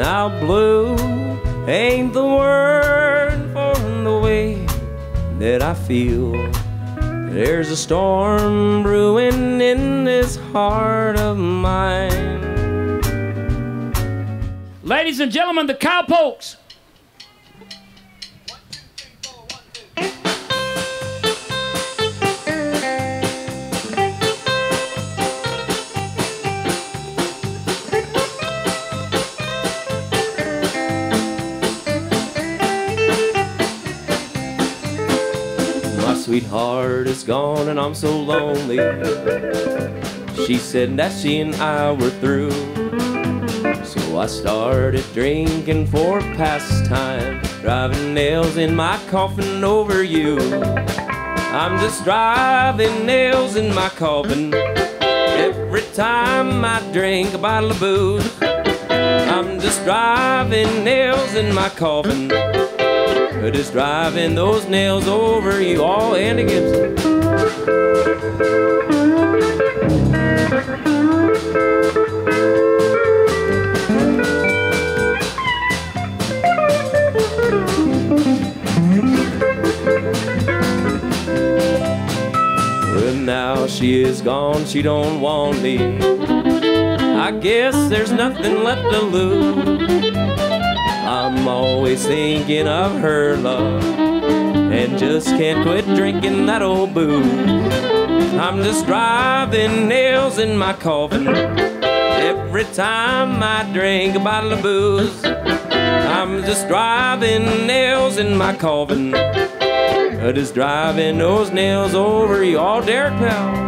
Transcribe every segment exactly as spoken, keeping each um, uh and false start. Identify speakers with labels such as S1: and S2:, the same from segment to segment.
S1: Now blue ain't the word for the way that I feel. There's a storm brewing in this heart of mine.
S2: Ladies and gentlemen, the Cowpokes.
S1: Sweetheart is gone and I'm so lonely. She said that she and I were through. So I started drinking for pastime, driving nails in my coffin over you. I'm just driving nails in my coffin every time I drink a bottle of booze. I'm just driving nails in my coffin, just driving those nails over you. All Andy Gibson. Well, now she is gone, she don't want me. I guess there's nothing left to lose. I'm always thinking of her love and just can't quit drinking that old booze. I'm just driving nails in my coffin every time I drink a bottle of booze. I'm just driving nails in my coffin, just driving those nails over you. All Derek Powell.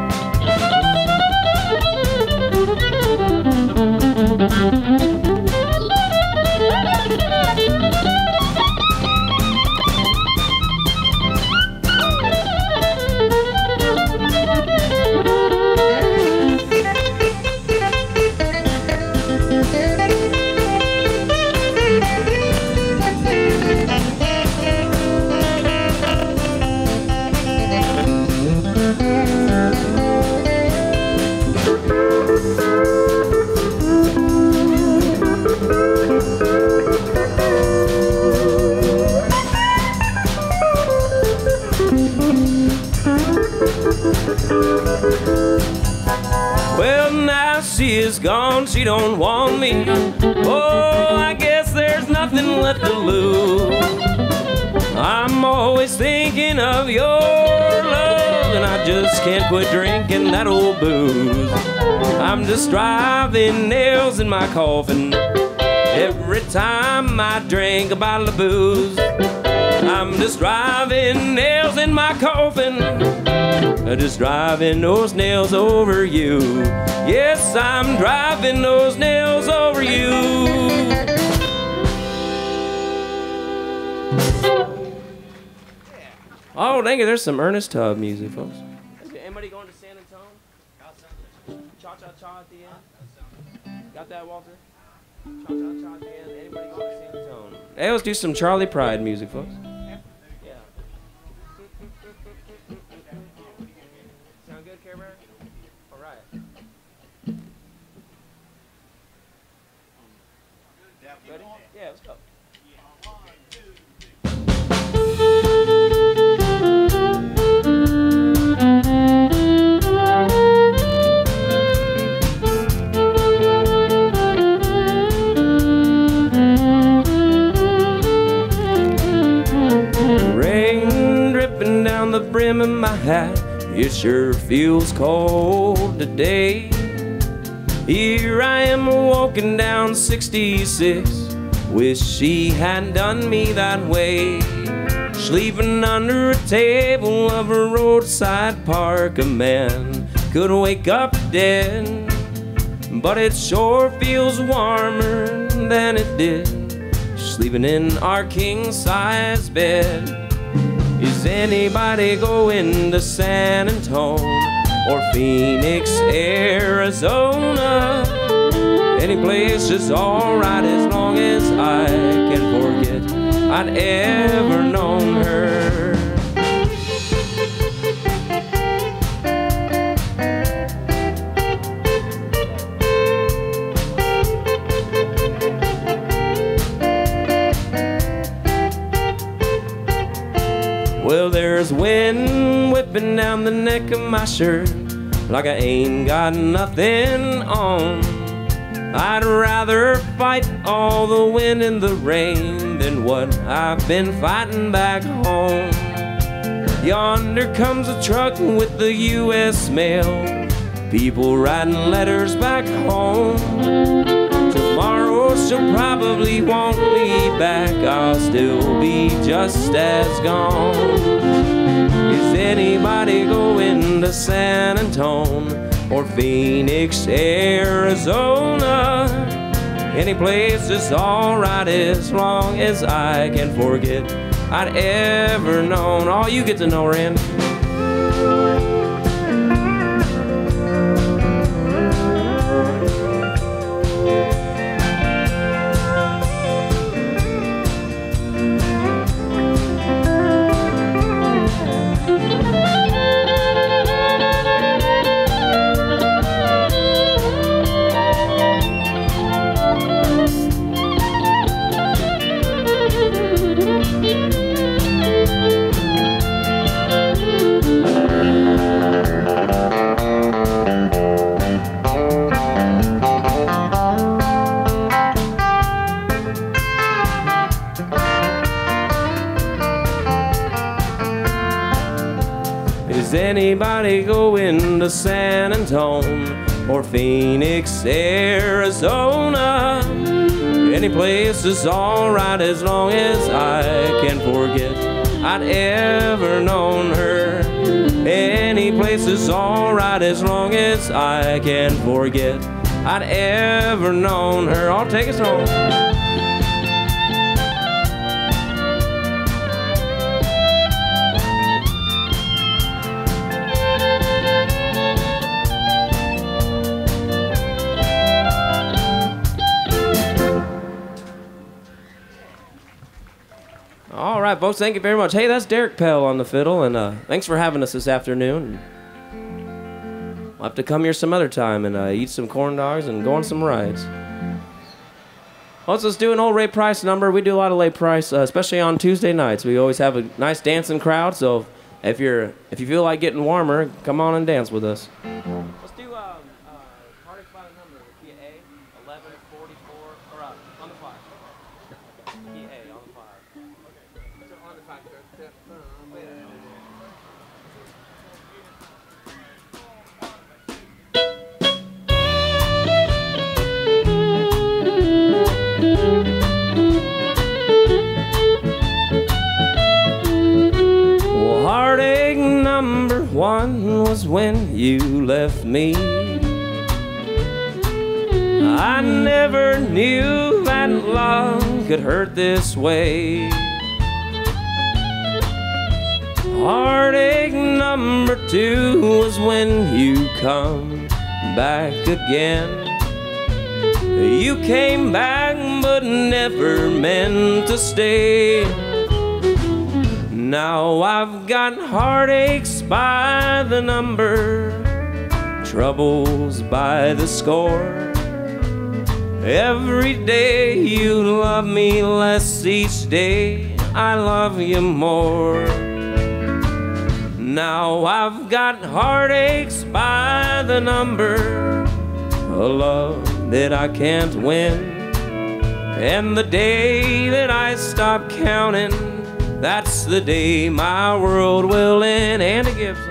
S1: Well, now she is gone, she don't want me. Oh, I guess there's nothing left to lose. I'm always thinking of your love, and I just can't quit drinking that old booze. I'm just driving nails in my coffin every time I drink a bottle of booze. I'm just driving nails in my coffin, just driving those nails over you. Yes, I'm driving those nails over you. Oh, dang it, there's some Ernest Tubb music, folks. Anybody going to San Antonio? Cha-cha-cha at the end? Got that, Walter? Cha-cha-cha at the end. Anybody going to San Antonio? Hey, let's do some Charlie Pride music, folks. Ready? Yeah, let's go. Rain dripping down the brim of my hat, it sure feels cold today. Here I am walking down sixty-six, wish she hadn't done me that way. Sleeping under a table of a roadside park, a man could wake up dead, but it sure feels warmer than it did sleeping in our king-size bed. Is anybody going to San Antonio or Phoenix, Arizona? Any place is alright as long as I can forget I'd ever known her. sweating, whipping down the neck of my shirt like I ain't got nothing on. I'd rather fight all the wind and the rain than what I've been fighting back home. Yonder comes a truck with the U S mail, people writing letters back home. Tomorrow she'll probably won't be back, I'll still be just as gone. Is anybody going to San Antonio or Phoenix, Arizona? Any place is alright as long as I can forget I'd ever known. All you get to know, Randy. Is anybody going to San Antonio or Phoenix, Arizona? Any place is alright as long as I can forget I'd ever known her. Any place is alright as long as I can forget I'd ever known her. I'll take us home. All right, folks, thank you very much. Hey, that's Derek Pell on the fiddle, and uh, thanks for having us this afternoon. We'll have to come here some other time and uh, eat some corn dogs and go on some rides. Let's just do an old Ray Price number. We do a lot of Ray Price, uh, especially on Tuesday nights. We always have a nice dancing crowd, so if you're if you feel like getting warmer, come on and dance with us. Let's do um, uh, Party by the number. Key A, eleven forty-four, or uh, on the five. Key A, on the five. On the five. Well, heartache number one was when you left me. I never knew that love could hurt this way. Heartache number two was when you come back again. You came back but never meant to stay. Now I've got heartaches by the number, troubles by the score. Every day you love me less, each day I love you more. Now I've got heartaches by the number, a love that I can't win. And the day that I stop counting, that's the day my world will end. Andy Gibson.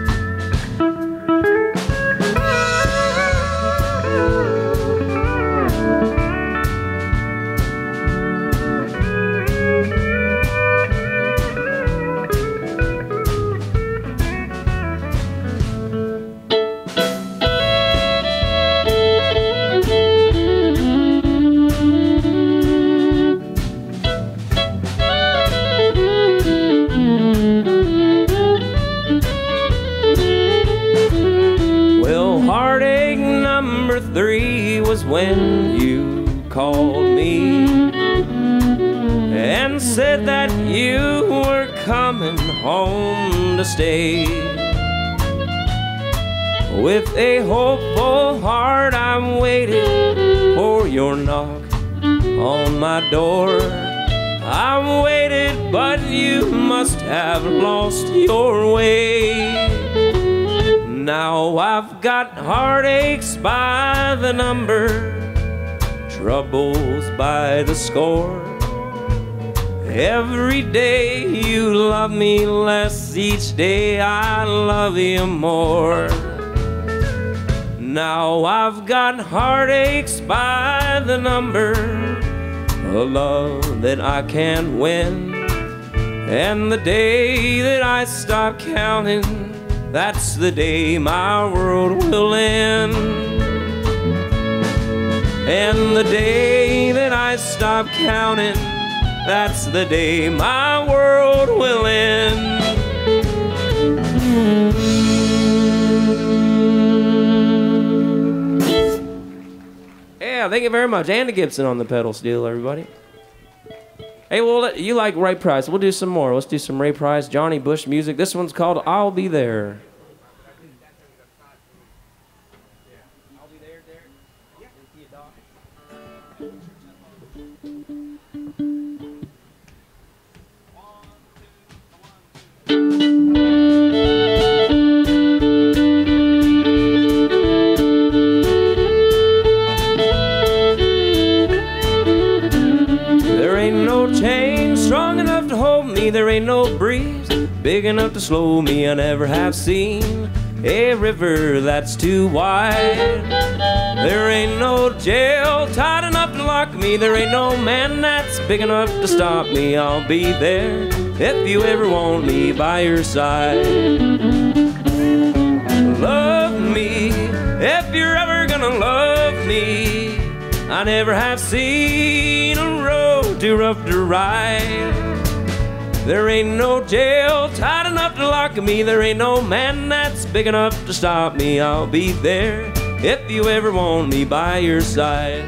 S1: Three was when you called me and said that you were coming home to stay. With a hopeful heart I waited for your knock on my door. I waited, but you must have lost your way. Now I've got heartaches by the number, troubles by the score. Every day you love me less, each day I love you more. Now I've got heartaches by the number, a love that I can't win. And the day that I stop counting, that's the day my world will end. And the day that I stop counting, that's the day my world will end. Yeah, thank you very much. Andy Gibson on the pedal steel, everybody. Hey, well, you like Ray Price. We'll do some more. Let's do some Ray Price, Johnny Bush music. This one's called I'll Be There. I'll be there, Derek. There ain't no chain strong enough to hold me. There ain't no breeze big enough to slow me. I never have seen a river that's too wide. There ain't no jail tight enough to lock me. There ain't no man that's big enough to stop me. I'll be there if you ever want me by your side. Love me if you're ever gonna love me. I never have seen a road too rough to ride. There ain't no jail tight enough to lock me. There ain't no man that's big enough to stop me. I'll be there if you ever want me by your side.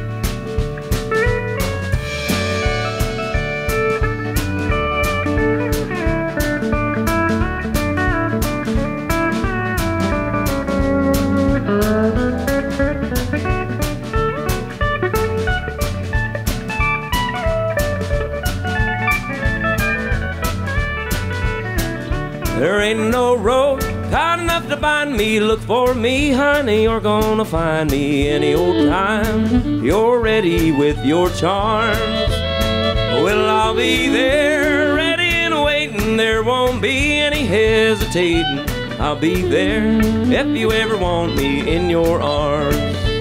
S1: There ain't no road tight enough to bind me. Look for me, honey, you're gonna find me any old time you're ready with your charms. Well, I'll be there, ready and waiting. There won't be any hesitating. I'll be there if you ever want me in your arms.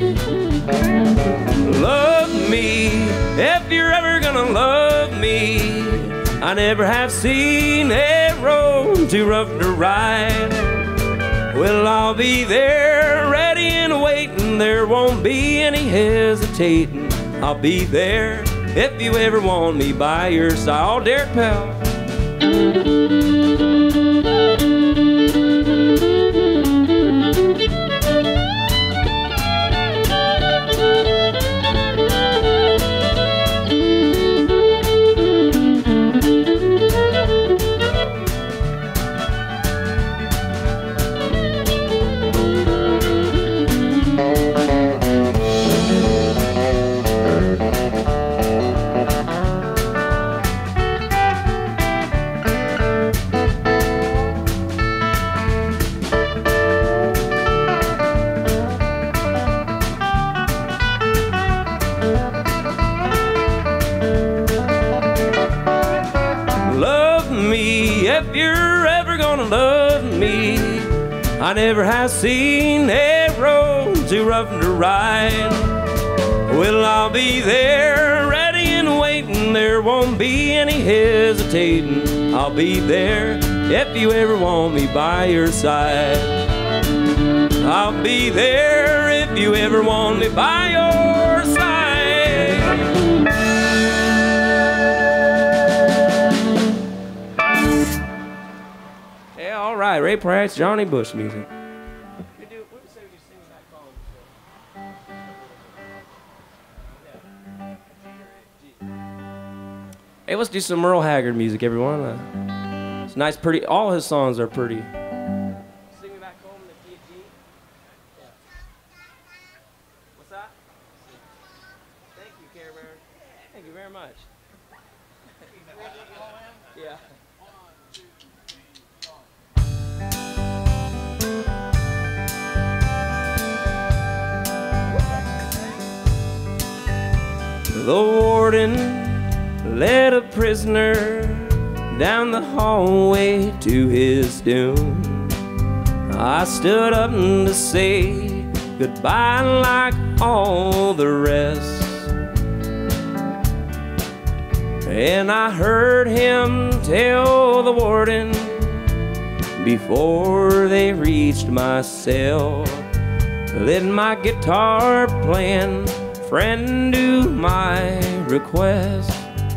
S1: Love me if you're ever gonna love me. I never have seen a road too rough to ride. Well, I'll be there, ready and waiting. There won't be any hesitating. I'll be there if you ever want me by your side. Oh, Derek Pell. If you're ever gonna love me, I never have seen a road too rough to ride. Well, I'll be there, ready and waiting. There won't be any hesitating. I'll be there if you ever want me by your side. I'll be there if you ever want me by your side. All right, Ray Price, Johnny Bush music. Hey, let's do some Merle Haggard music, everyone. Uh, it's nice, pretty. All his songs are pretty. Sing me back home, the key of G. Yeah. What's that? Thank you, Care Bear. Thank you very much. Yeah. The warden led a prisoner down the hallway to his doom. I stood up to say goodbye like all the rest, and I heard him tell the warden before they reached my cell, let my guitar playing friend do my request.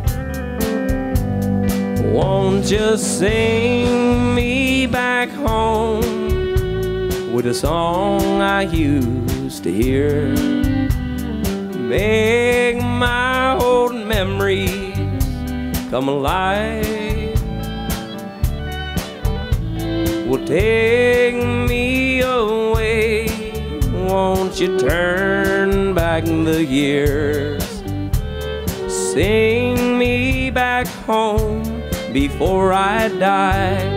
S1: Won't you sing me back home with a song I used to hear? Make my old memories come alive. Well, take me away. Won't you turn back the years? Sing me back home before I die.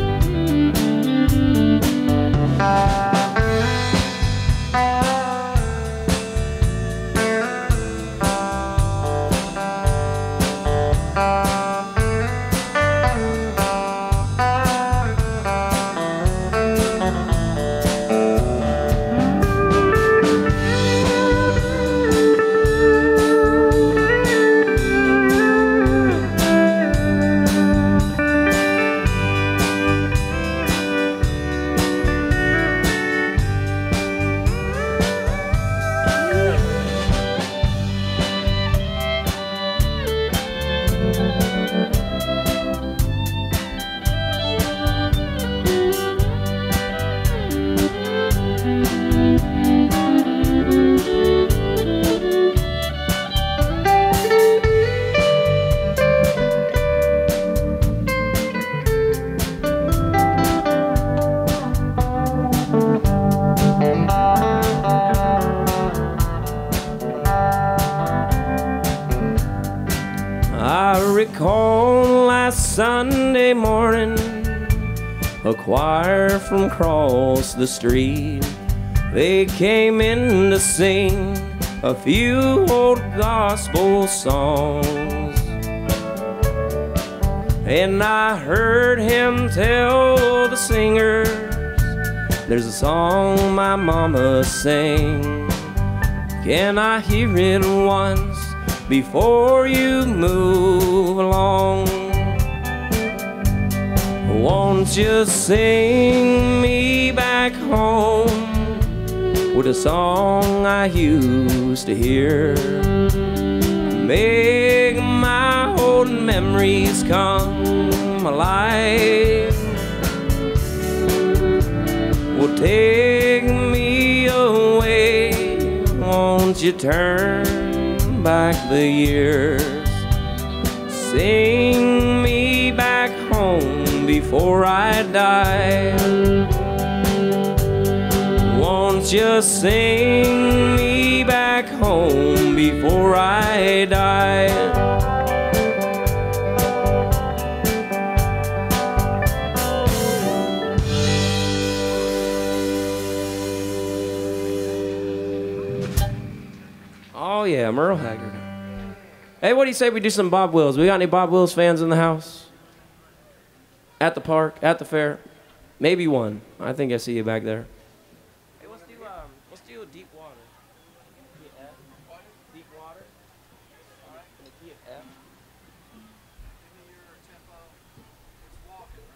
S1: I recall last Sunday morning, a choir from across the street. They came in to sing a few old gospel songs, and I heard him tell the singers, there's a song my mama sang. Can I hear it once before you move along? Won't you sing me back home with a song I used to hear? Make my old memories come alive. Well, take me away. Won't you turn back the years? Sing me back home before I die. Won't you sing me back home before I die? Oh yeah, Merle Haggard. Hey, what do you say we do some Bob Wills? We got any Bob Wills fans in the house? At the park, at the fair? Maybe one. I think I see you back there. Hey, let's do, um, let's do a Deep Water. Key of F. Deep Water. All right, and the key of F. Give me your tempo. It's walking,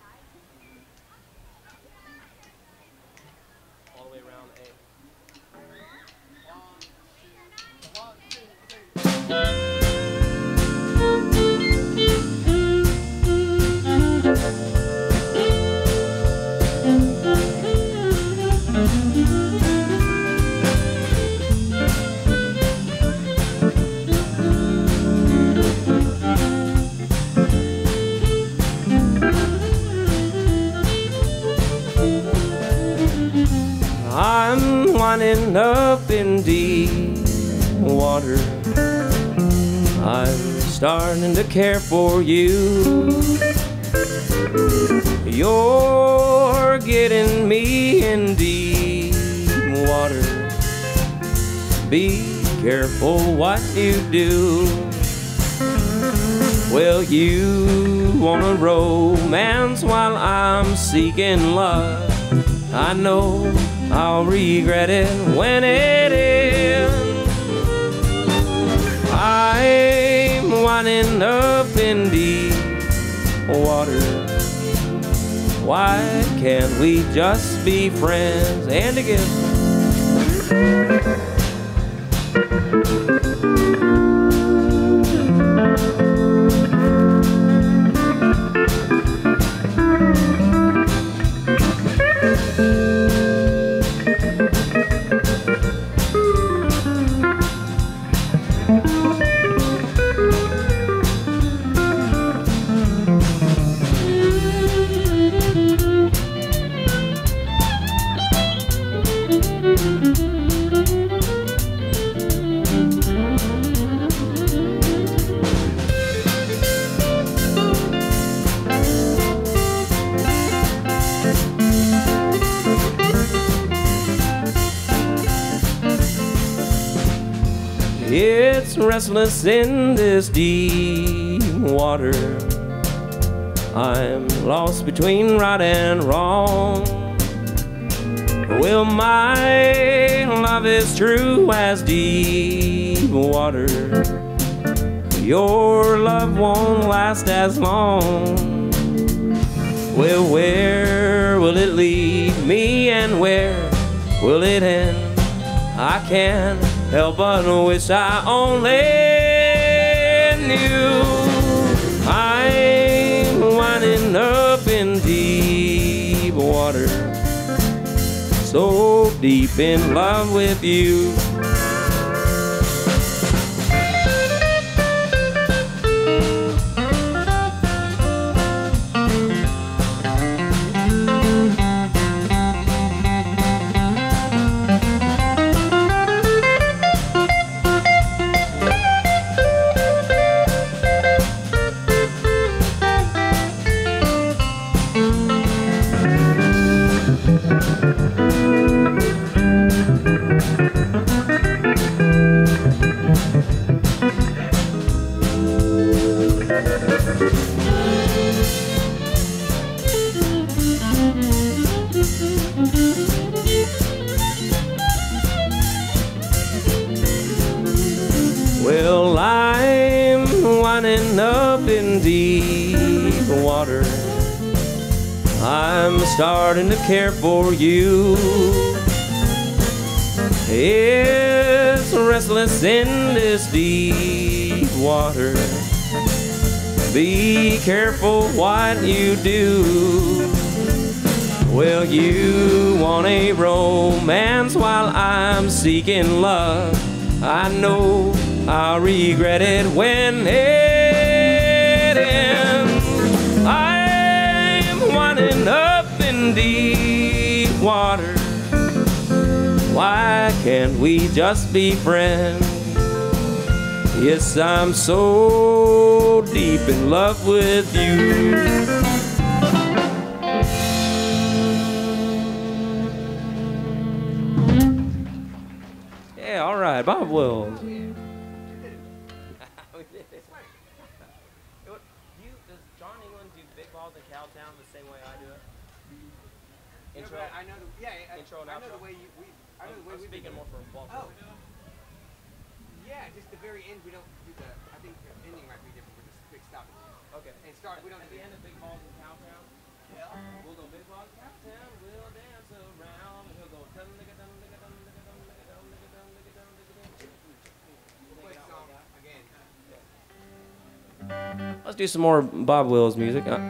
S1: right? All the way around A. I'm winding up in deep water. I'm starting to care for you. You're getting me in deep water. Be careful what you do. Well, you want a romance while I'm seeking love. I know I'll regret it when it ends. I'm winding up in deep water. Why can't we just be friends and together? It's restless in this deep water. I'm lost between right and wrong. Well, my love is true as deep water. Your love won't last as long. Well, where will it lead me and where will it end? I can't help but wish I only knew. I'm winding up in deep water, so deep in love with you. Well, I'm winding up in deep water. I'm starting to care for you. It's restless in this deep water. Be careful what you do. Well, you want a romance while I'm seeking love. I know I'll regret it when it ends. I'm winding up in deep water. Why can't we just be friends? Yes, I'm so deep in love with you. Yeah, all right, Bob Wills.
S3: Intro. Yeah, I know the, yeah, I,
S1: Intro and
S3: I know
S1: outro.
S3: the way you, we, I know
S1: I'm,
S3: the way
S1: I'm
S3: we
S1: speaking
S3: do
S1: more for Bob.
S3: Oh. Yeah, just the very end, we don't do the, I think the ending might be different, we're just quick stop it.
S1: Okay.
S3: And start, we don't
S1: At
S3: do
S1: the end of Big Balls in Cowtown,
S3: yeah.
S1: we'll go Big Balls in Cowtown, we'll dance around, and he'll go dum digga dum digga dum digga dum digga dum digga dum digga dum digga dum.
S3: We'll play the song again.
S1: Let's do some more Bob Wills music. Uh,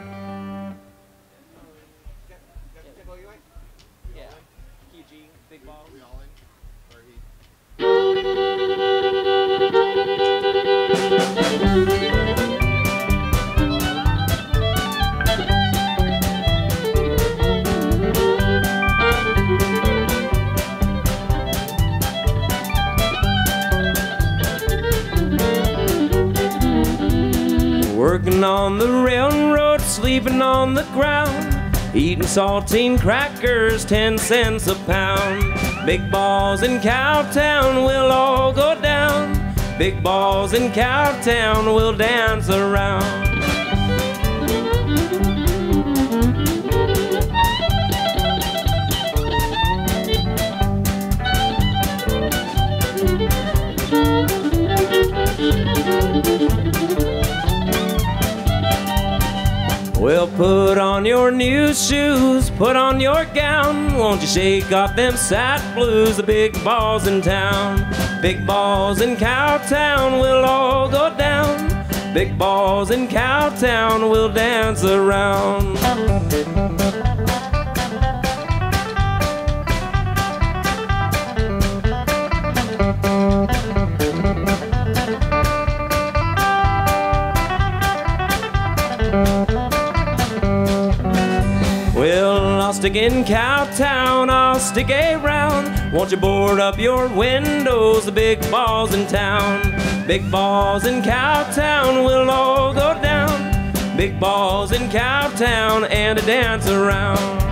S1: Big balls. We all in? Or he? Working on the railroad, sleeping on the ground, eating saltine crackers, ten cents a pound. Big balls in Cowtown will all go down. Big balls in Cowtown will dance around. Well, put on your new shoes, put on your gown. Won't you shake off them sad blues, the big balls in town. Big balls in Cowtown will all go down. Big balls in Cowtown will dance around. I'll stick in Cowtown, I'll stick around. Won't you board up your windows, the big balls in town. Big balls in Cowtown will all go down. Big balls in Cowtown and a dance around.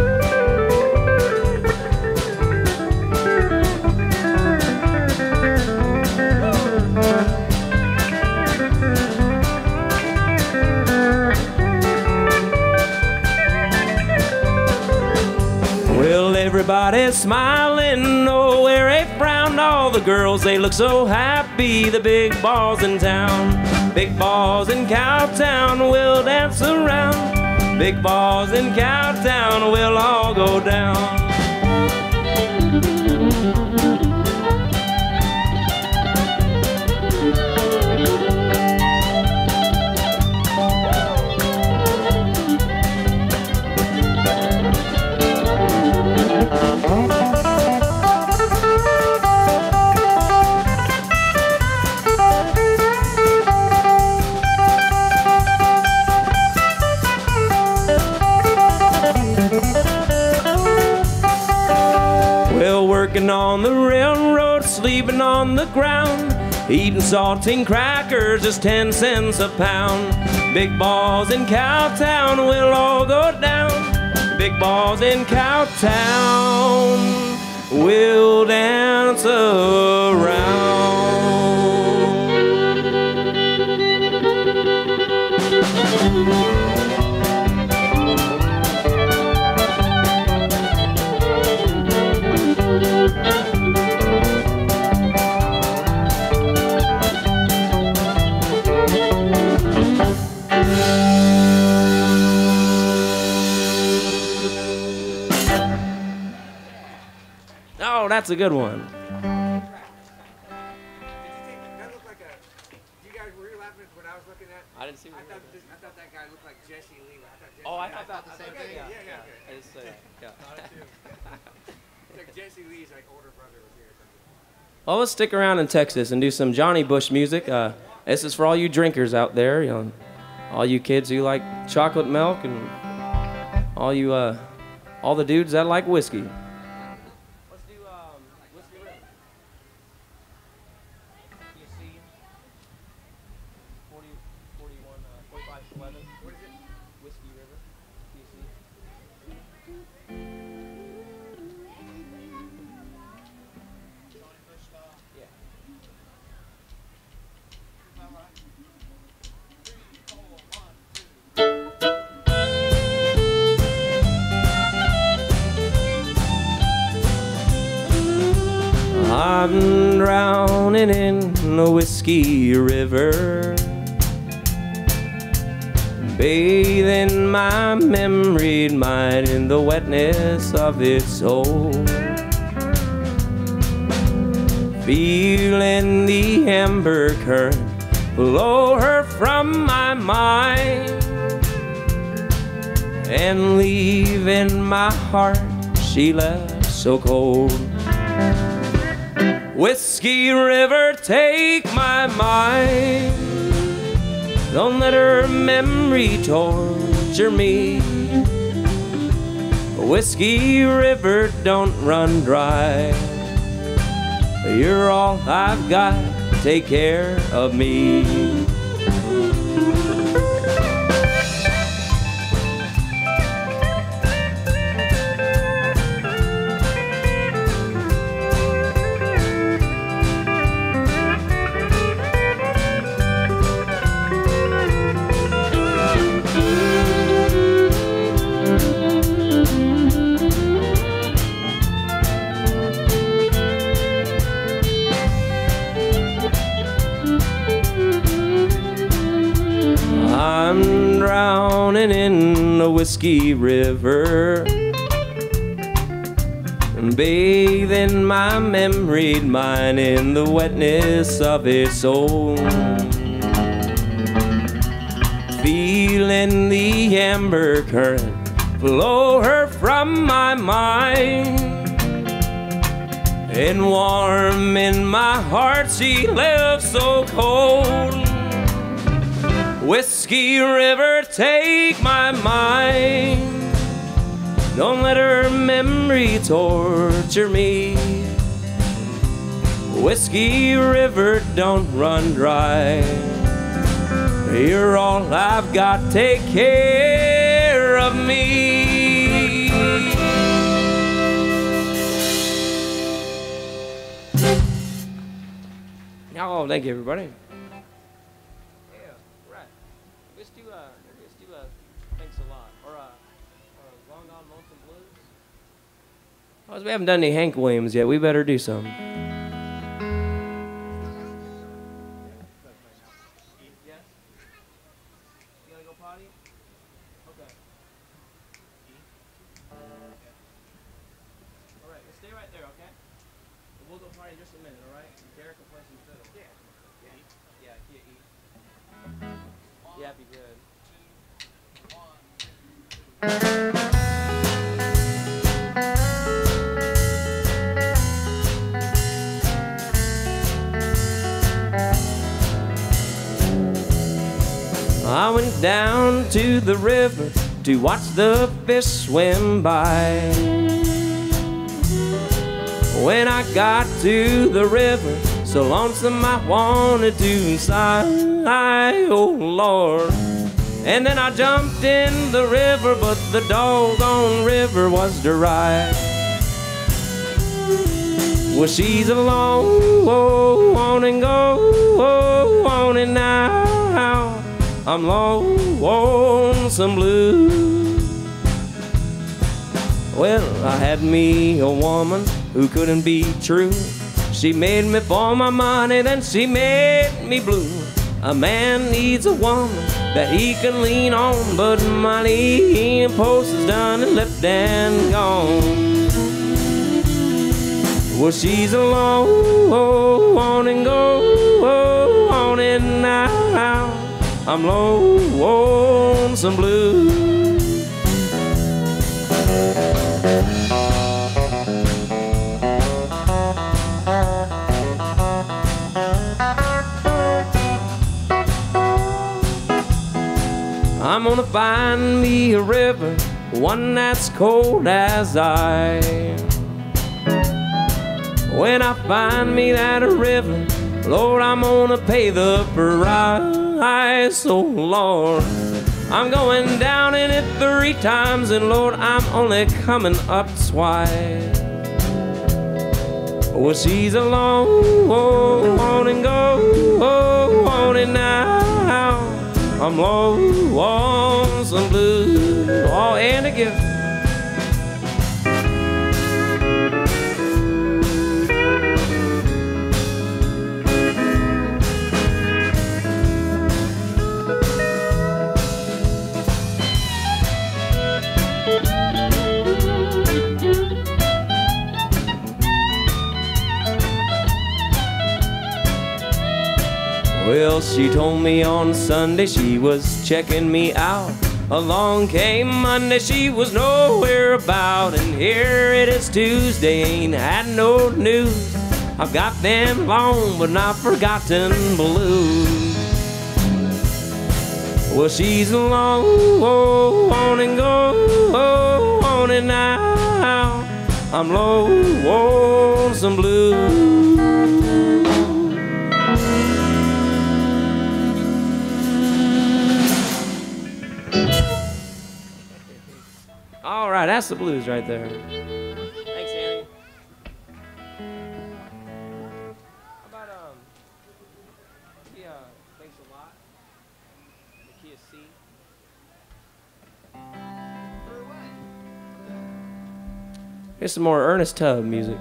S1: Everybody's smiling, nowhere a frown. All the girls, they look so happy, the big balls in town. Big balls in Cowtown will dance around. Big balls in Cowtown will all go down. Working on the railroad, sleeping on the ground, eating saltine crackers, just ten cents a pound. Big balls in Cowtown will all go down. Big balls in Cowtown will dance around. Oh, that's a good one.
S3: Did you think that looked like a? You guys were you laughing when I was looking at?
S1: I didn't see.
S3: I thought this, I thought that guy looked like Jesse Lee. I thought Jesse
S1: Oh, I
S3: Lee-
S1: thought that the same
S3: okay,
S1: thing.
S3: Yeah,
S1: Yeah,
S3: yeah, yeah.
S1: I just say, yeah.
S3: It's like Jesse Lee's like older brother was here. Or something.
S1: Well, let's stick around in Texas and do some Johnny Bush music. Uh, this is for all you drinkers out there, you know, all you kids who like chocolate milk, and all you, uh, all the dudes that like whiskey. Let's do um, Whiskey River. You see, forty, forty-one, uh, forty-five, eleven.
S3: What is it?
S1: Whiskey River. You see. Yeah. I'm drowning in the whiskey river, bathing my memory mind in the wetness of its soul, feeling the amber current blow her from my mind, and leaving my heart she left so cold. Whiskey River, take my mind, don't let her memory torture me. Whiskey River, don't run dry, you're all I've got, take care of me. Whiskey River, bathing my memory, mine in the wetness of its own, feeling the amber current flow her from my mind, and warm in my heart she left so cold. Whiskey River, take my mind, don't let her memory torture me. Whiskey River, don't run dry, you're all I've got, take care of me. Oh, thank you, everybody. Well, we haven't done any Hank Williams yet. We better do some. Yes? You gotta go potty? Okay. All right, well, stay right there, okay? We'll go potty in just a minute, all right? Derek will play some fiddle. Yeah. Yeah. Yeah, yeah, eat. Yeah, that'd be good. I went down to the river to watch the fish swim by. When I got to the river, so lonesome I wanted to sigh, oh Lord. And then I jumped in the river, but the doggone river was dry. Well, she's alone, oh, on and go, oh, on and now. I'm low on some blues. Well, I had me a woman who couldn't be true. She made me for my money, then she made me blue. A man needs a woman that he can lean on, but money post is done and left and gone. Well, she's alone, on and go, on and now. I'm low on some blues. I'm gonna find me a river, one that's cold as ice. When I find me that river, Lord, I'm gonna pay the price. Oh Lord, I'm going down in it three times, and Lord, I'm only coming up twice. Well, she's alone, oh, on and go, oh, on and now. I'm low on some blues, oh, and again. Well, she told me on Sunday she was checking me out. Along came Monday, she was nowhere about. And here it is Tuesday, ain't had no news. I've got them long but not forgotten blues. Well, she's alone, oh, on and go, oh, on and now. I'm low on some blues. All right, that's the blues right there. Thanks, Annie. How about, um, yeah, thanks a lot. The key is C. Here's some more Ernest Tubb music.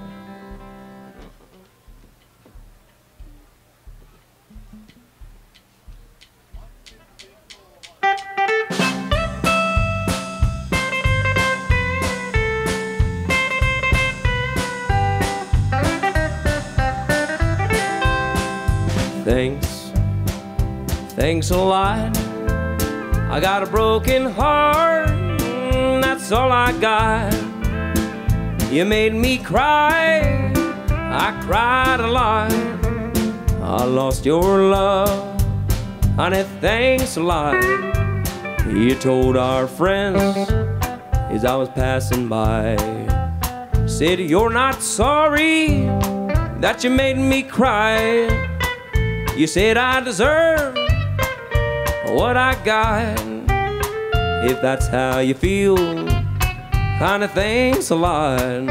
S1: thanks, thanks a lot. I got a broken heart, that's all I got. You made me cry, I cried a lot. I lost your love, honey, thanks a lot. You told our friends as I was passing by, said you're not sorry that you made me cry. You said I deserve what I got. If that's how you feel, kinda thanks a lot.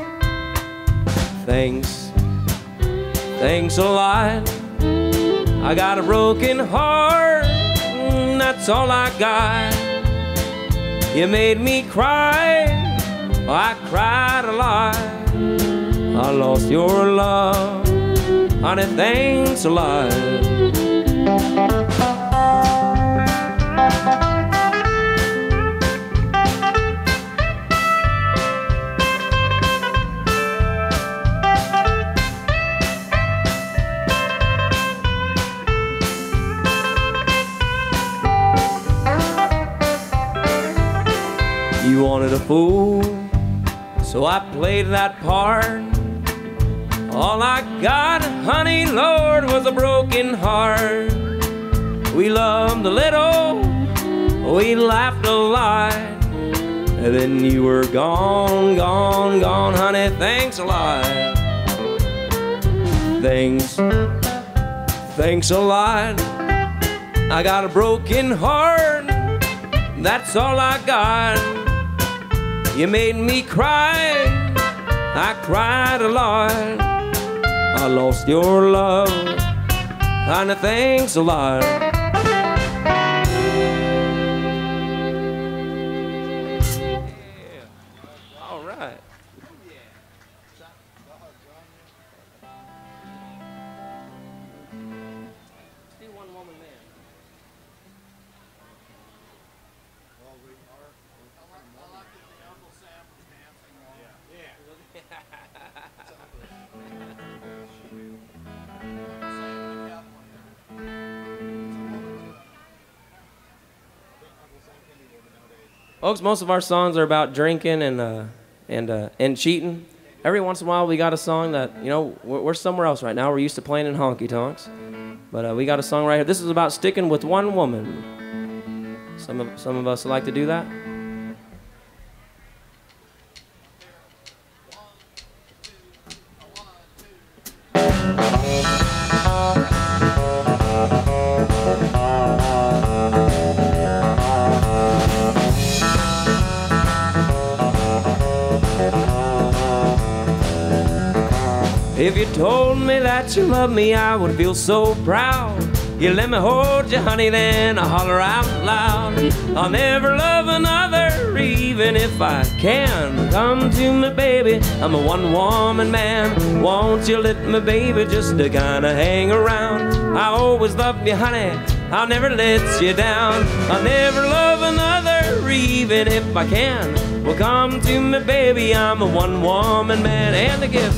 S1: Thanks, thanks a lot. I got a broken heart, that's all I got. You made me cry, I cried a lot. I lost your love, honey, thanks a lot. You wanted a fool, so I played that part. All I got, honey, Lord, was a broken heart. We loved a little, we laughed a lot, and then you were gone, gone, gone, honey, thanks a lot. Thanks, thanks a lot. I got a broken heart, that's all I got. You made me cry, I cried a lot. I lost your love, honey, thanks a lot. Yeah. All right. Still one woman man. Folks, most of our songs are about drinking and uh, and uh, and cheating. Every once in a while, we got a song that, you know, we're, we're somewhere else right now. We're used to playing in honky tonks, but uh, we got a song right here. This is about sticking with one woman. Some of some of us like to do that. If you told me that you love me, I would feel so proud. You let me hold you, honey, then I holler out loud. I'll never love another, even if I can. Come to me, baby, I'm a one-woman man. Won't you let me, baby, just to kinda hang around? I always love you, honey, I'll never let you down. I'll never love another, even if I can. Well, come to me, baby, I'm a one-woman man. And again.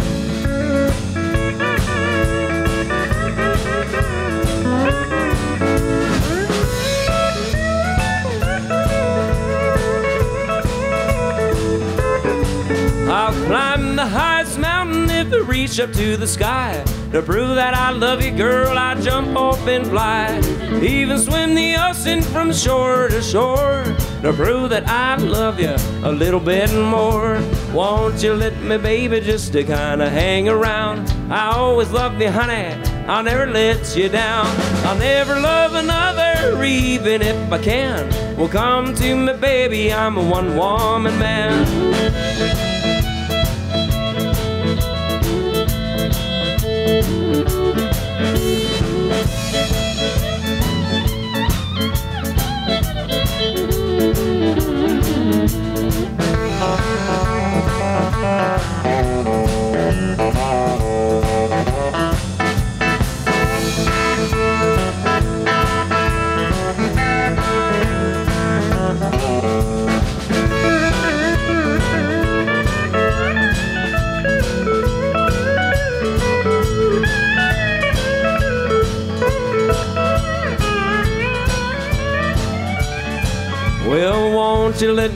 S1: I'll climb the highest mountain if I reach up to the sky. To prove that I love you, girl, I jump off and fly. Even swim the ocean from shore to shore. To prove that I love you a little bit more. Won't you let me, baby, just to kinda hang around? I always love you, honey, I'll never let you down. I'll never love another, even if I can. Well, come to me, baby, I'm a one-woman man.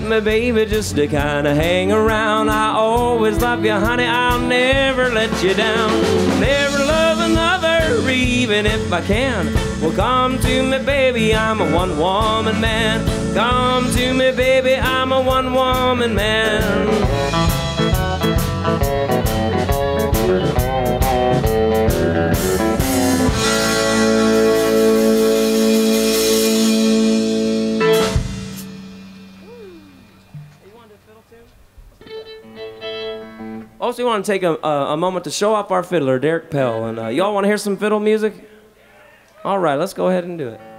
S1: me, baby, just to kinda hang around. I always love you, honey, I'll never let you down. Never love another, even if I can. Well, come to me, baby, I'm a one-woman man. Come to me, baby, I'm a one-woman man. Also, we want to take a, a, a moment to show off our fiddler, Derek Pell. And uh, y'all want to hear some fiddle music? All right, let's go ahead and do it.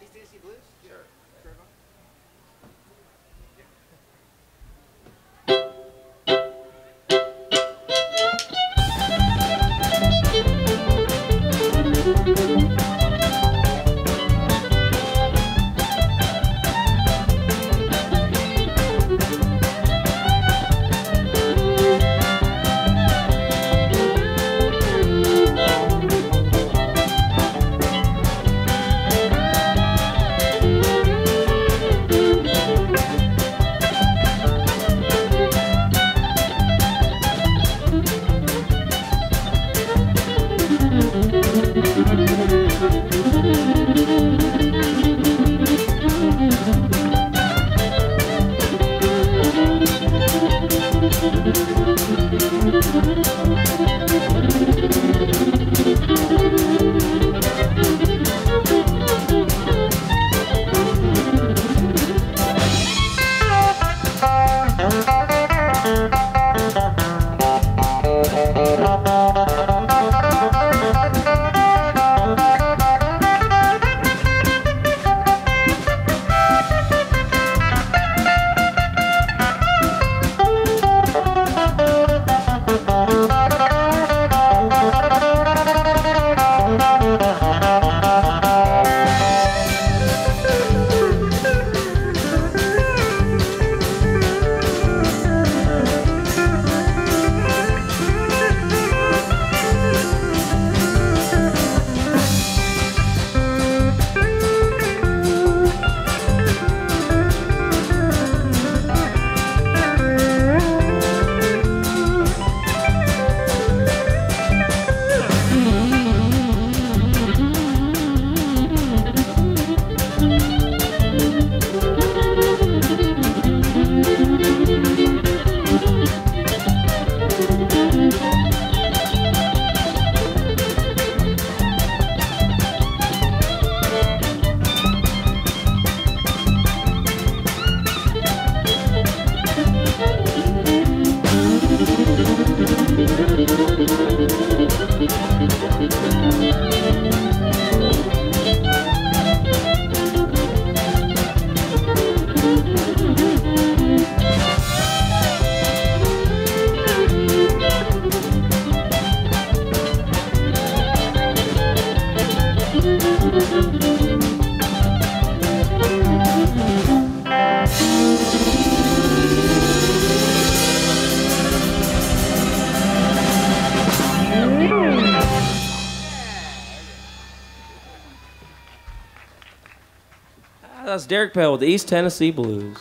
S1: That's Derek Pell with the East Tennessee Blues.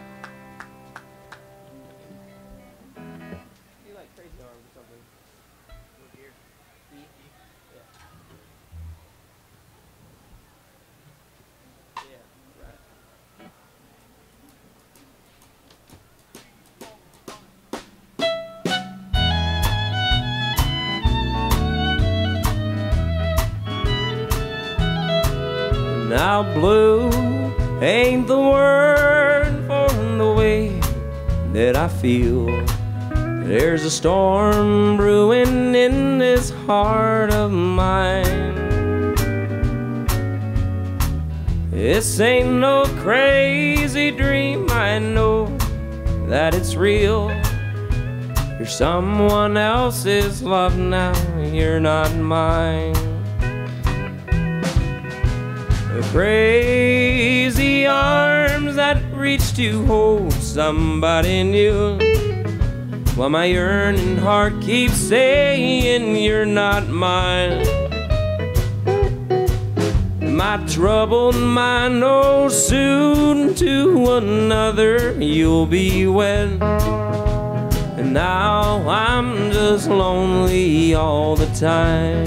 S1: Now blue ain't the word for the way that I feel. There's a storm brewing in this heart of mine. This ain't no crazy dream, I know that it's real. You're someone else's love now, you're not mine. The crazy arms that reach to hold somebody new, while my yearning heart keeps saying you're not mine. My troubled mind knows soon to another you'll be wed. And now I'm just lonely all the time.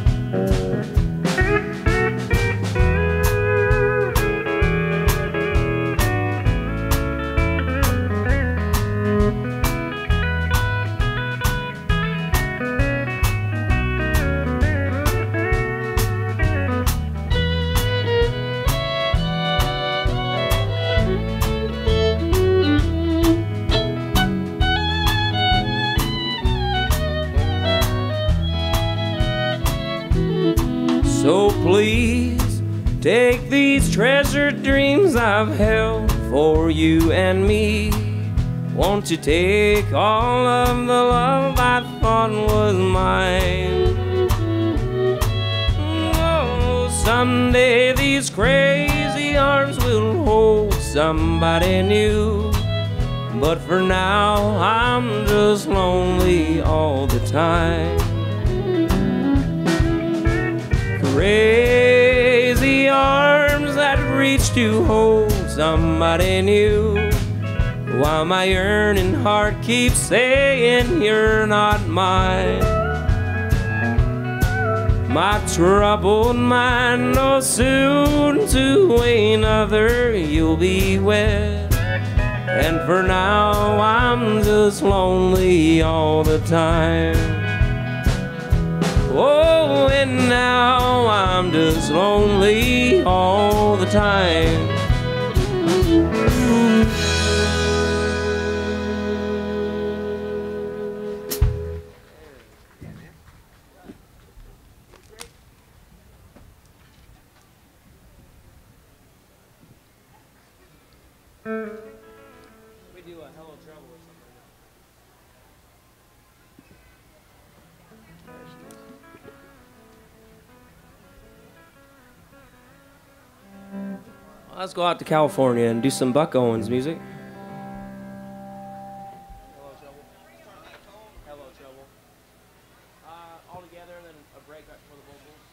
S1: So please take these treasured dreams I've held for you and me. Won't you take all of the love I thought was mine? Oh, someday these crazy arms will hold somebody new. But for now I'm just lonely all the time. Crazy arms that reach to hold somebody new, while my yearning heart keeps saying you're not mine. My troubled mind knows soon to another you'll be wed. And for now I'm just lonely all the time. Oh, and now I'm just lonely all the time. We do a Hello Trouble or something. Let's go out to California and do some Buck Owens music. Hello Trouble. Hello Trouble. Uh, all together and then a break right for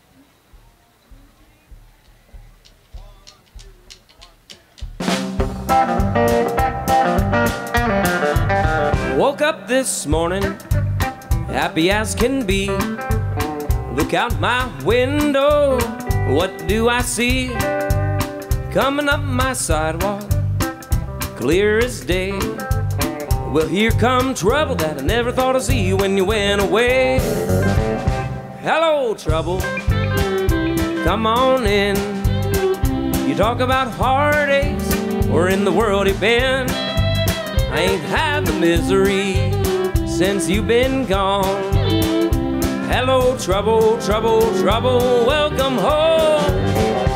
S1: the vocals. Woke up this morning, happy as can be. Look out my window, what do I see? Coming up my sidewalk, clear as day. Well, here come trouble that I never thought I'd see when you went away. Hello, trouble, come on in. You talk about heartaches, where in the world you been? I ain't had the misery since you've been gone. Hello, trouble, trouble, trouble, welcome home.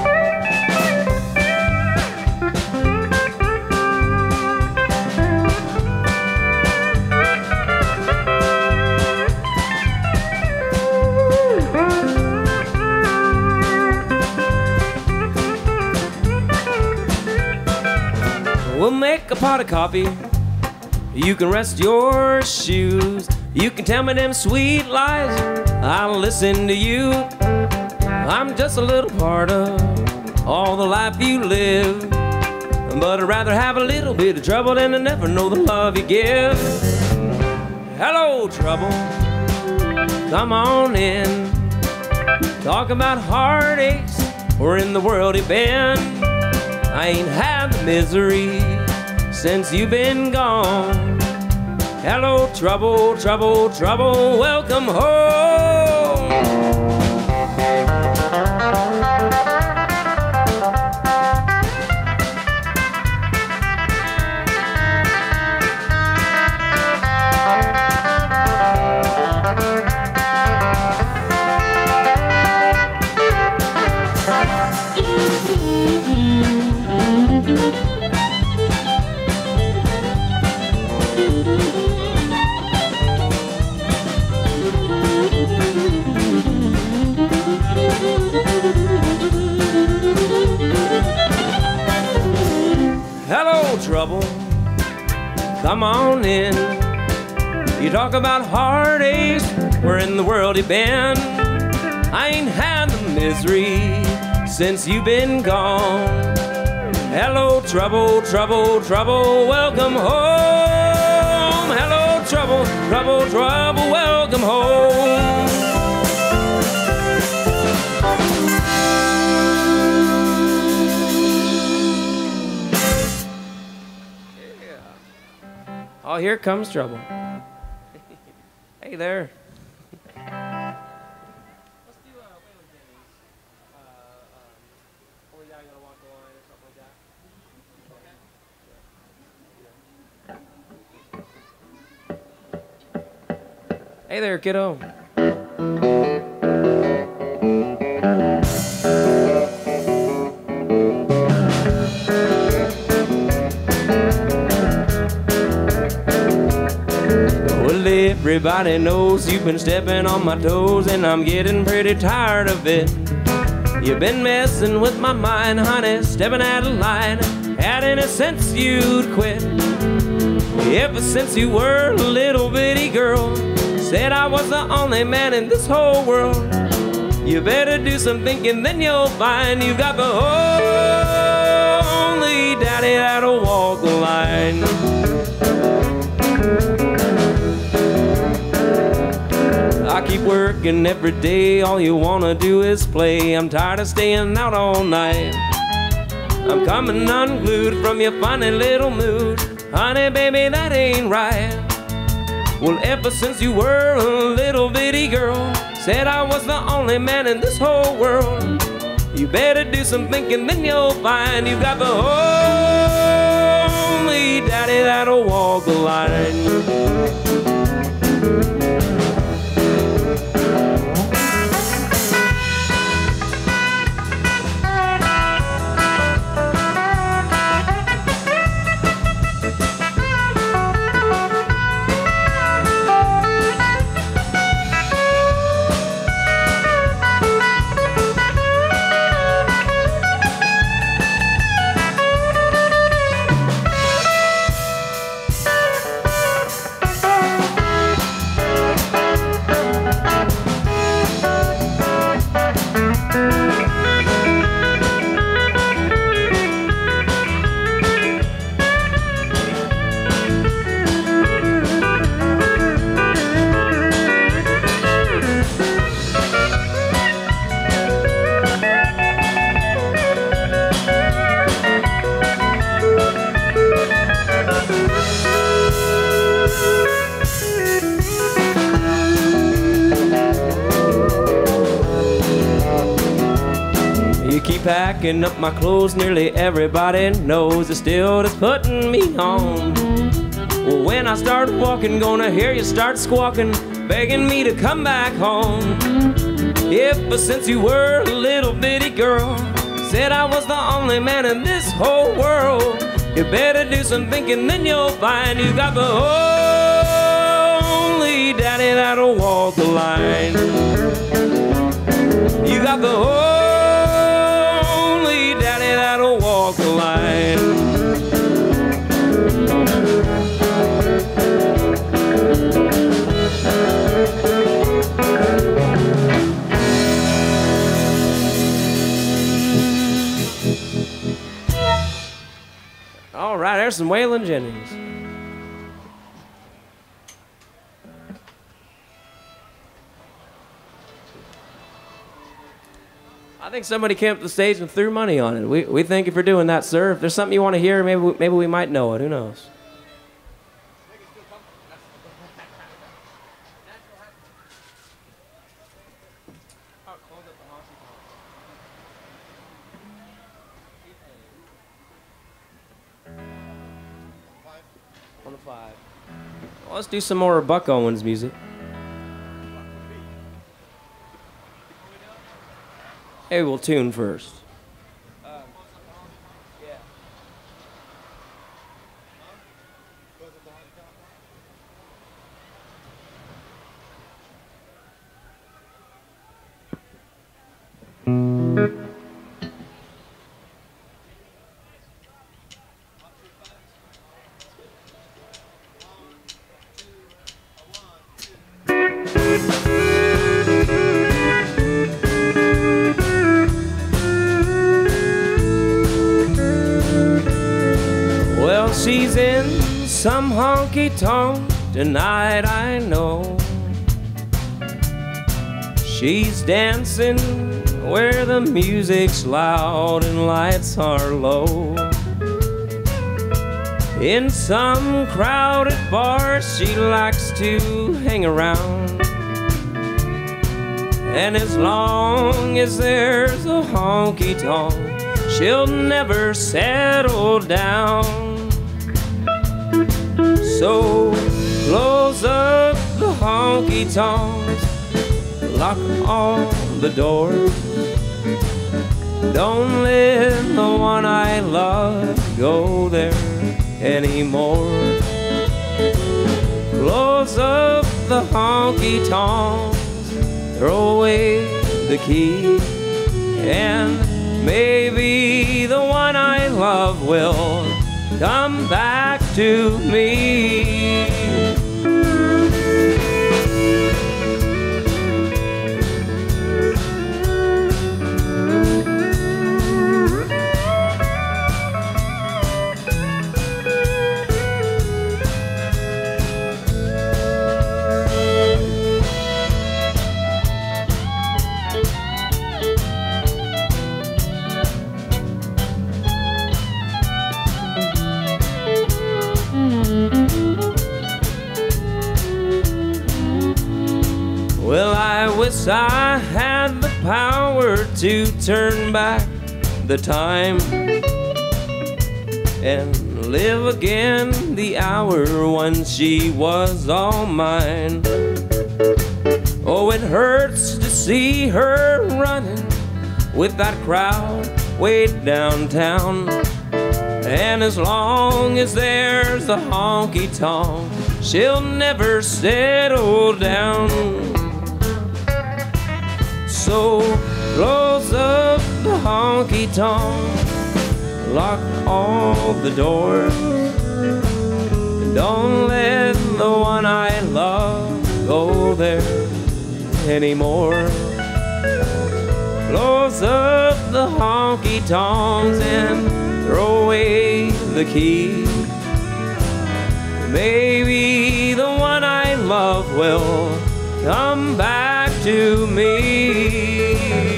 S1: We'll make a pot of coffee. You can rest your shoes. You can tell me them sweet lies. I'll listen to you. I'm just a little part of all the life you live. But I'd rather have a little bit of trouble than to never know the love you give. Hello, trouble, come on in. Talk about heartaches, where in the world you been? I ain't had the misery since you've been gone. Hello, trouble, trouble, trouble, welcome home. Hello, trouble, come on in. You talk about heartaches, where in the world you been? I ain't had the misery since you've been gone. Hello, trouble, trouble, trouble, welcome home. Hello, trouble, trouble, trouble, welcome home. Yeah. Oh, here comes trouble. Hey there. Hey there, kiddo. Well, everybody knows you've been stepping on my toes, and I'm getting pretty tired of it. You've been messing with my mind, honey, stepping out of line. Had any sense you'd quit? Ever since you were a little bitty girl, said I was the only man in this whole world. You better do some thinking, then you'll find you got the only daddy that'll walk the line. I keep working every day, all you wanna do is play. I'm tired of staying out all night. I'm coming unglued from your funny little mood. Honey, baby, that ain't right. Well, ever since you were a little bitty girl, said I was the only man in this whole world. You better do some thinking, then you'll find you got the only daddy that'll walk the line. Packing up my clothes, nearly everybody knows it's still just putting me on. Well, when I start walking, gonna hear you start squawking, begging me to come back home. Ever since you were a little bitty girl, said I was the only man in this whole world. You better do some thinking, then you'll find you got the only daddy that'll walk the line. You got the only that'll walk the line. All right, there's some Waylon Jennings. I think somebody came up to the stage and threw money on it. We, we thank you for doing that, sir. If there's something you want to hear, maybe we, maybe we might know it. Who knows? One to five. Well, let's do some more Buck Owens music. Maybe we'll tune first. Um, yeah. she's in some honky-tonk tonight, I know. She's dancing where the music's loud and lights are low. In some crowded bar she likes to hang around, and as long as there's a honky-tonk, she'll never settle down. So close up the honky-tonks, lock all the doors. Don't let the one I love go there anymore. Close up the honky-tonks, throw away the key, and maybe the one I love will come back to me. Well, I wish I had the power to turn back the time and live again the hour when she was all mine. Oh, it hurts to see her running with that crowd way downtown. And as long as there's a honky-tonk, she'll never settle down. So close up the honky-tonk, lock all the doors, and don't let the one I love go there anymore. Close up the honky-tonks and throw away the key. Maybe the one I love will come back to me,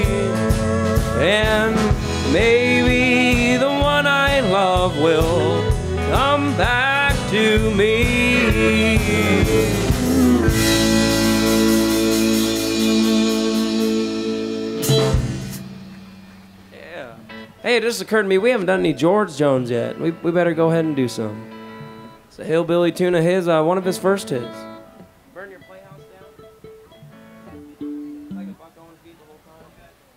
S1: and maybe the one I love will come back to me. Yeah. Hey, it just occurred to me, we haven't done any George Jones yet. We, we better go ahead and do some. It's a hillbilly tune of his, uh, one of his first hits. Burn your playhouse down. Like a buck on his feet the whole time.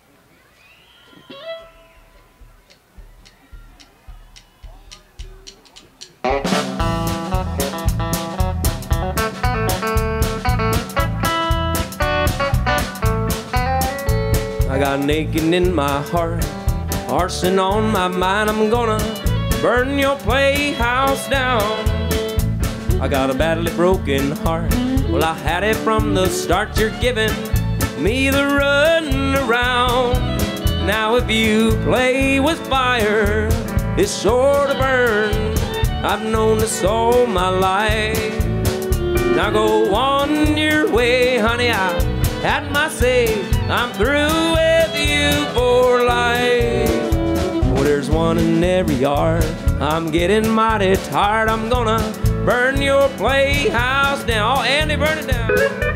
S1: I got naked in my heart, arson on my mind. I'm gonna burn your playhouse down. I got a badly broken heart. Well, I had it from the start. You're giving me the run around. Now if you play with fire, it's sure to burn. I've known this all my life. Now go on your way, honey, I had my say. I'm through with you for life. Well, there's one in every yard. I'm getting mighty tired. I'm gonna burn your playhouse down. Oh, Andy, burn it down.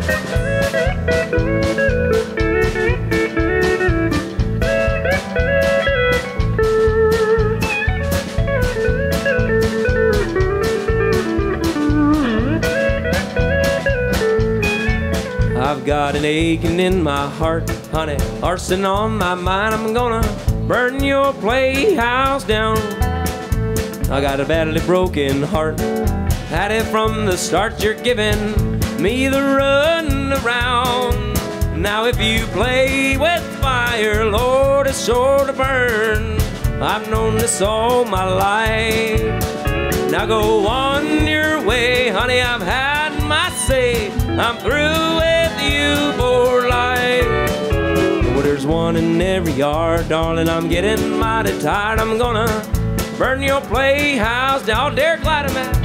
S1: I've got an aching in my heart, honey, arson on my mind. I'm gonna burn your playhouse down. I got a badly broken heart, had it from the start. You're giving me the run around. Now if you play with fire, Lord, it's sure to burn. I've known this all my life. Now go on your way, honey, I've had my say. I'm through with you for life. Well, there's one in every yard, darling, I'm getting mighty tired. I'm gonna burn your playhouse down. Derek Latimer.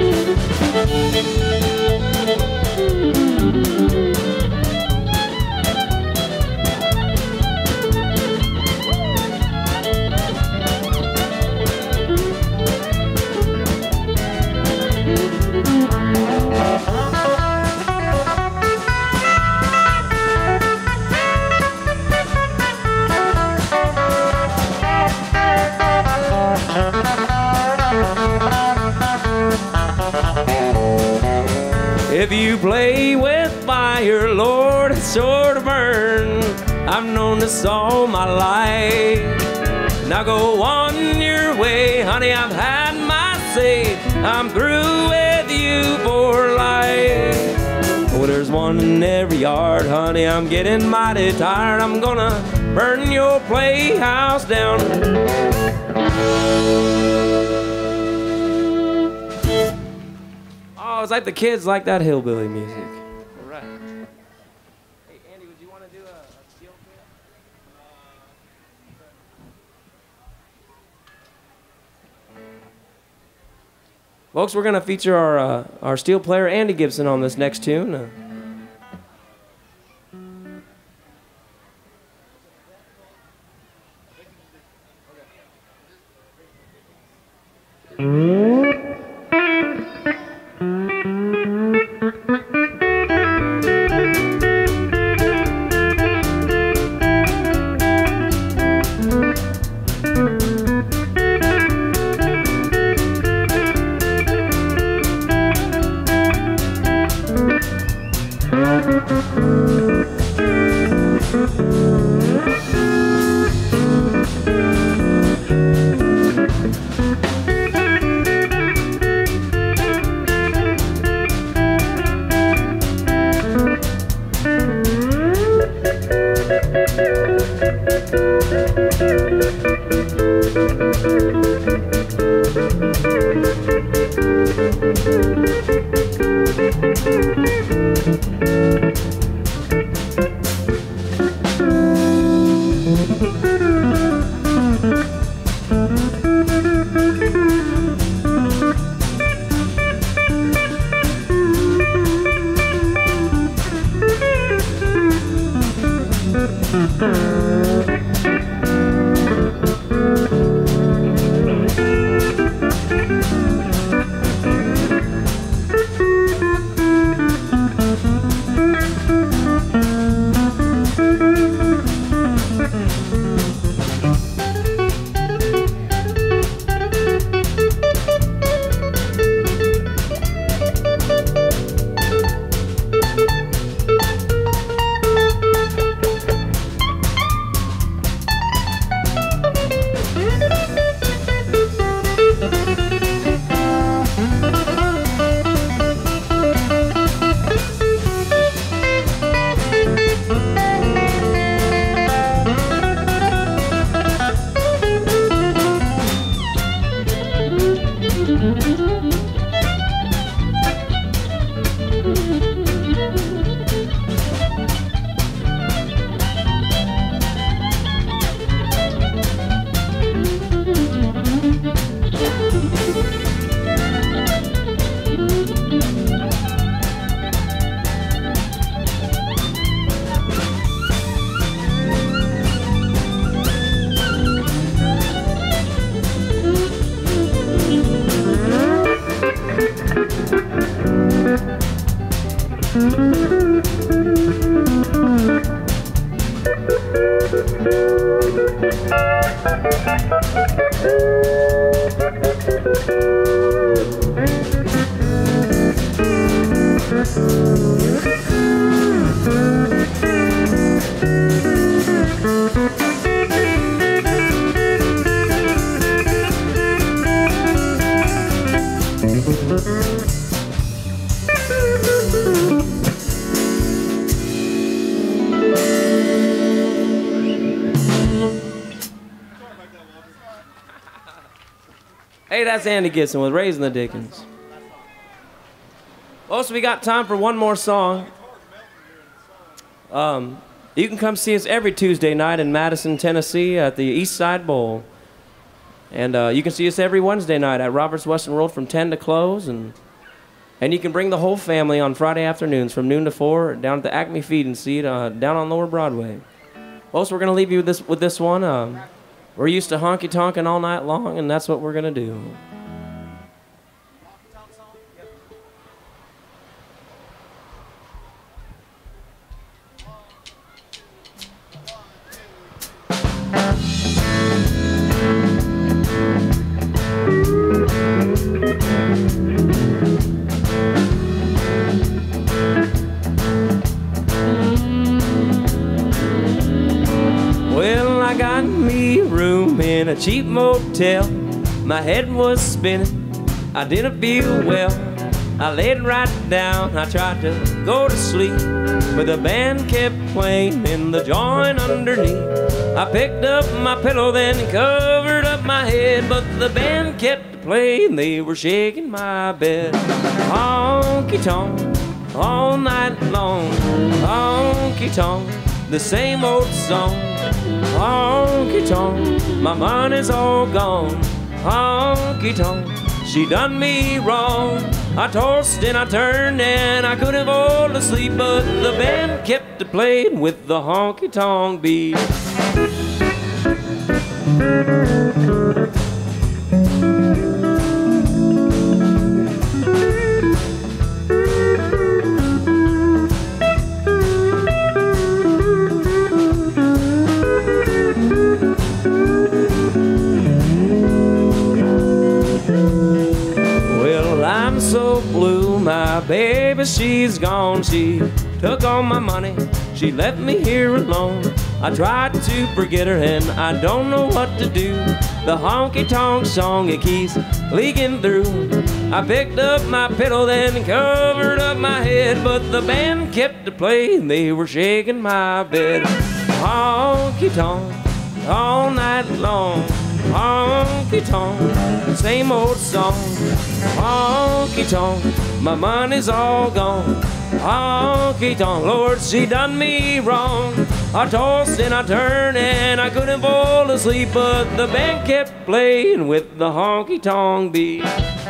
S1: If you play with fire, Lord, it's sure to burn. I've known this all my life. Now go on your way, honey, I've had my say. I'm through with you for life. Oh, there's one in every yard, honey, I'm getting mighty tired. I'm gonna burn your playhouse down. Oh, it's like the kids like that hillbilly music. All right. Hey, Andy, would you want to do a, a steel player? Folks, we're going to feature our, uh, our steel player, Andy Gibson, on this next tune. Uh, Hey, that's Andy Gibson with Raising the Dickens. Also, we got time for one more song. Um, you can come see us every Tuesday night in Madison, Tennessee at the East Side Bowl. And uh, you can see us every Wednesday night at Robert's Western World from ten to close. And and you can bring the whole family on Friday afternoons from noon to four down at the Acme Feed and Seed uh, down on Lower Broadway. Well, so we're going to leave you with this, with this one. Um, we're used to honky-tonking all night long, and that's what we're going to do. In a cheap motel, my head was spinning, I didn't feel well. I laid right down, I tried to go to sleep, but the band kept playing in the joint underneath. I picked up my pillow then and covered up my head, but the band kept playing, they were shaking my bed. Honky-tonk, all night long, honky-tonk, the same old song. Honky-tonk, my money's all gone. Honky-tonk, she done me wrong. I tossed and I turned and I couldn't fall asleep, but the band kept playing with the honky-tonk beat. So blue, my baby, she's gone. She took all my money, she left me here alone. I tried to forget her and I don't know what to do. The honky-tonk song, it keeps leaking through. I picked up my pillow then covered up my head, but the band kept playing, they were shaking my bed. Honky-tonk, all night long. Honky-tonk, same old song. Honky-tonk, my money's all gone. Honky-tonk, Lord, she done me wrong. I tossed and I turned and I couldn't fall asleep, but the band kept playing with the honky-tonk beat.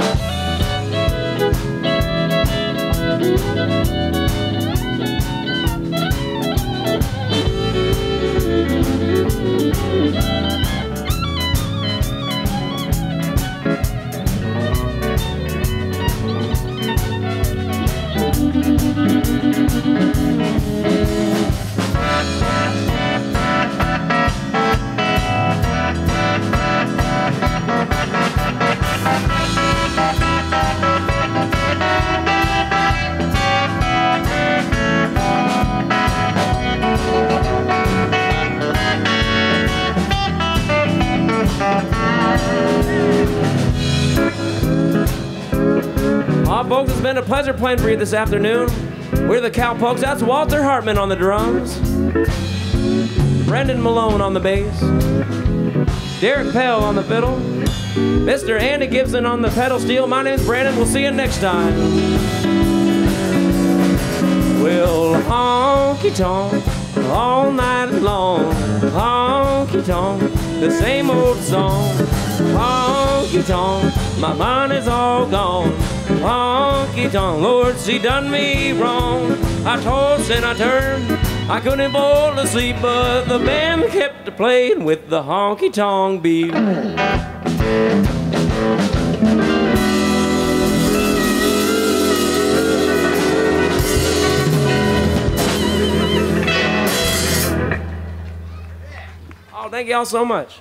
S1: Folks, it's been a pleasure playing for you this afternoon. We're the Cowpokes. That's Walter Hartman on the drums, Brendan Malone on the bass, Derek Pell on the fiddle, Mister Andy Gibson on the pedal steel. My name's Brandon. We'll see you next time. Well, honky-tonk, all night long, honky-tonk, the same old song. Honky-tonk, my money's all gone. Honky-tonk, Lord, she done me wrong. I tossed and I turned, I couldn't fall asleep, but the band kept playing with the honky-tonk beat. Oh, thank y'all so much.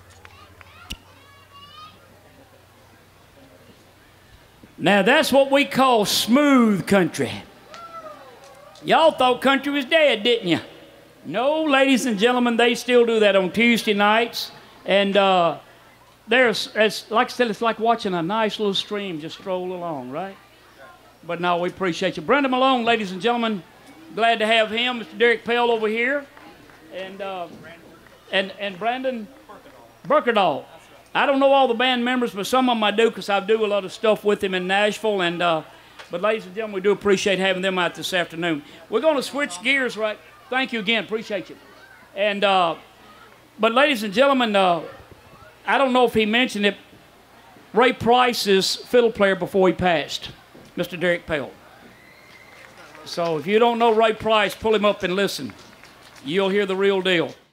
S2: Now that's what we call smooth country. Y'all thought country was dead, didn't you? No, ladies and gentlemen, they still do that on Tuesday nights. And uh, there's, it's, like I said, it's like watching a nice little stream just stroll along, right? But no, we appreciate you. Brendan Malone, ladies and gentlemen, glad to have him. Mister Derek Pell over here. And, uh, and, and Brandon Burkerdall. I don't know all the band members, but some of them I do because I do a lot of stuff with them in Nashville. And uh, but ladies and gentlemen, we do appreciate having them out this afternoon. We're going to switch gears, right? Thank you again. Appreciate you. And uh, but ladies and gentlemen, uh, I don't know if he mentioned it, Ray Price's fiddle player before he passed, Mister Derek Pell. So if you don't know Ray Price, pull him up and listen. You'll hear the real deal.